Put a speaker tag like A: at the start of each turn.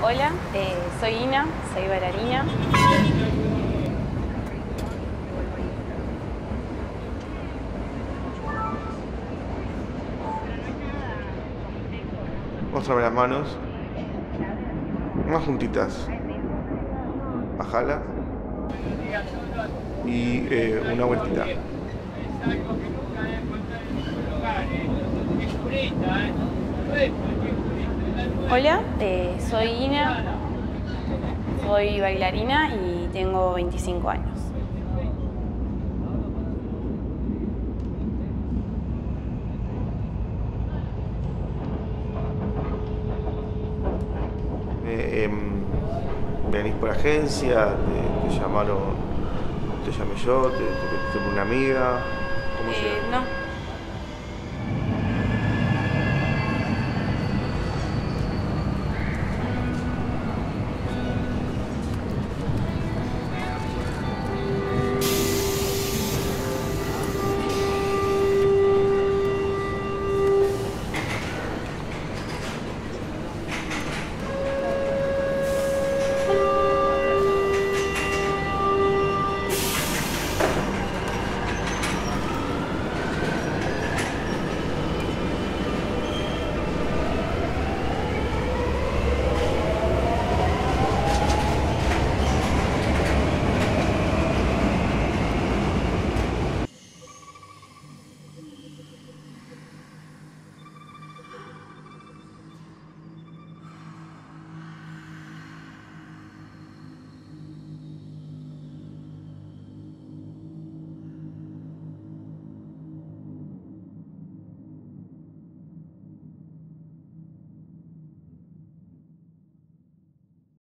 A: Hola, soy Ina, soy bailarina.
B: Móstrame las manos. Más juntitas. Bajala. Y una vueltita.
A: Hola, soy Ina, soy bailarina y tengo 25 años.
B: Venís por agencia, te llamaron, te llamé yo, te metiste por una amiga. ¿Cómo llegaste?
A: No,